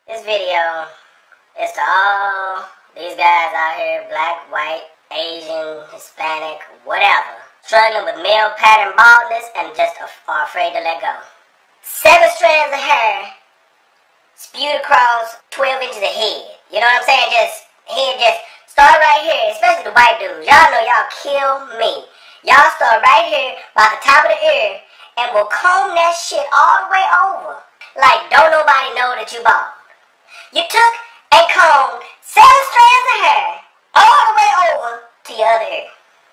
This video is to all these guys out here, black, white, Asian, Hispanic, whatever, struggling with male pattern baldness and just are afraid to let go. 7 strands of hair spewed across 12 inches of head. You know what I'm saying? Just start right here, especially the white dudes. Y'all know y'all kill me. Y'all start right here by the top of the ear and will comb that shit all the way over. Like, don't nobody know that you bald. You took and combed 7 strands of hair all the way over to your other ear.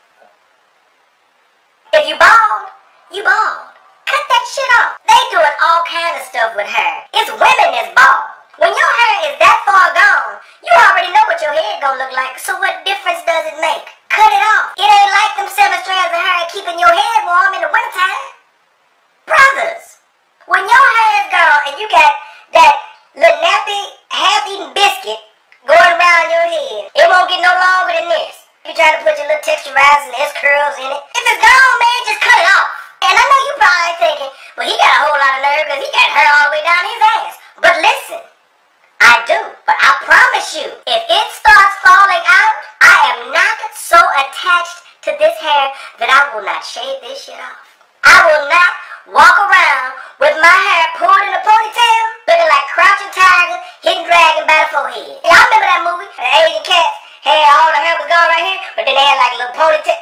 If you bald, you bald. Cut that shit off. They doing all kinds of stuff with hair. It's women that's bald. When your hair is that far gone, you already know what your head gonna look like, so what difference does it make? Cut it off. It ain't like them 7 strands of hair keeping your head warm in the wintertime. Brothers, when your hair is gone and you got that little nappy, half-eaten biscuit going around your head, it won't get no longer than this. You trying to put your little texturizing S-curls in it. If it's gone, man, just cut it off. And I know you probably thinking, well, he got a whole lot of nerve because he got hair all the way down his ass. But listen, I do. But I promise you, if it starts falling out, I am not so attached to this hair that I will not shave this shit off. I will not walk around with my hair pulled in a ponytail, looking like Crouching Tiger, Hidden Dragon by the forehead. Y'all remember that movie? The Asian cats had all the hair was gone right here, but then they had like a little ponytail.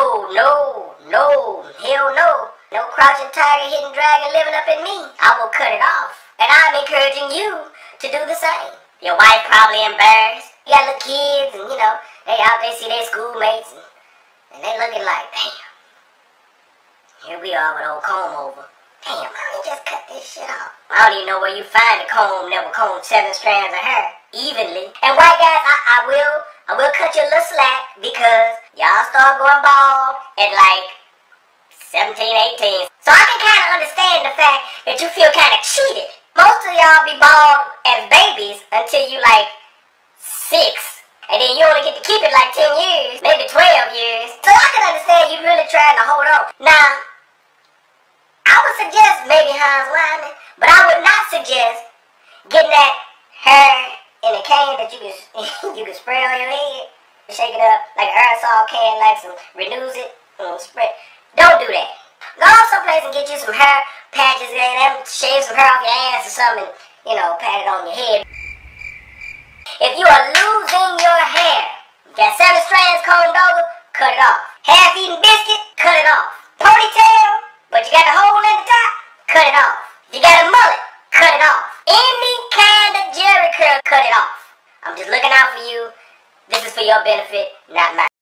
No, hell no. No Crouching Tiger, Hidden Dragon living up in me. I will cut it off. And I'm encouraging you to do the same. Your wife probably embarrassed. You got little kids and, you know, they out there see their schoolmates and they looking like, damn. Here we are with old comb over. Damn, why don't you just cut this shit off? I don't even know where you find a comb that will comb 7 strands of hair evenly. And white guys, I will cut you a little slack because y'all start going bald at like 17, 18. So I can kind of understand the fact that you feel kind of cheated. Most of y'all be bald as babies until you like 6. And then you only get to keep it like 10 years, maybe 12 years. So I can understand you really trying to hold on. Now, I would suggest maybe Hans Wyman, but I would not suggest getting that hair in a can that you can spray on your head, shake it up like an aerosol can, like some Renews It, spray. Don't do that. Go someplace and get you some hair patches and shave some hair off your ass or something, you know, pat it on your head. If you are losing your hair, got 7 strands combed over, cut it off. Half-eaten biscuit, cut it off. Ponytail, but you got a hole in the top, cut it off. You got a mullet, cut it off. Any kind of jerry curl, cut it off. I'm just looking out for you. This is for your benefit, not mine.